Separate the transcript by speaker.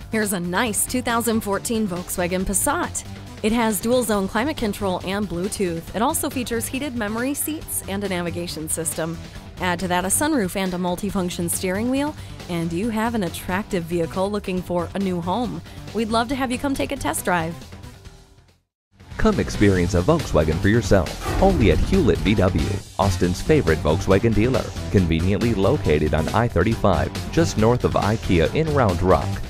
Speaker 1: Here's a nice 2014 Volkswagen Passat. It has dual-zone climate control and Bluetooth. It also features heated memory seats and a navigation system. Add to that a sunroof and a multifunction steering wheel, and you have an attractive vehicle looking for a new home. We'd love to have you come take a test drive.
Speaker 2: Come experience a Volkswagen for yourself, only at Hewlett VW, Austin's favorite Volkswagen dealer, conveniently located on I-35, just north of IKEA in Round Rock.